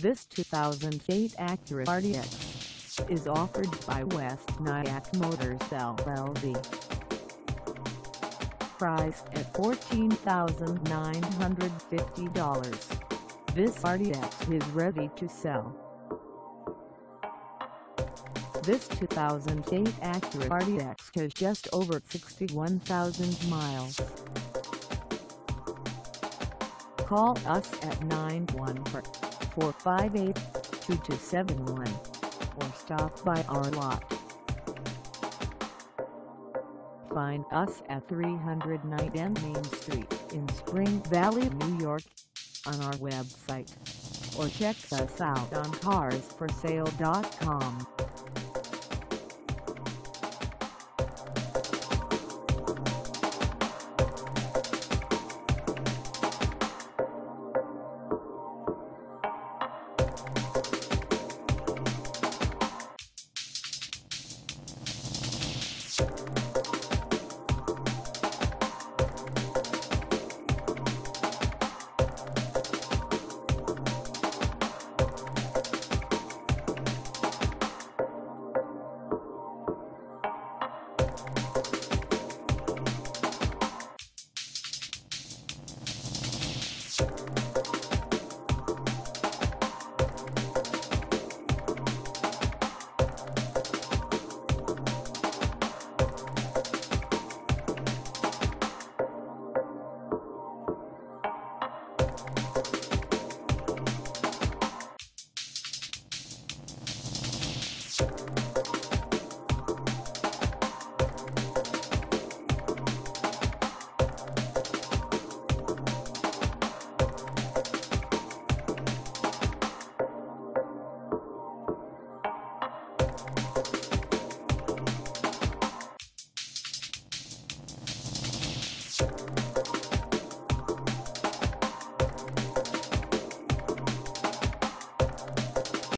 This 2008 Acura RDX is offered by West Nyack Motors LLC. Priced at $14,950, this RDX is ready to sell. This 2008 Acura RDX has just over 61,000 miles. Call us at 914-458-2271 or stop by our lot. Find us at 309 Main Street in Spring Valley, New York, on our website, or check us out on carsforsale.com.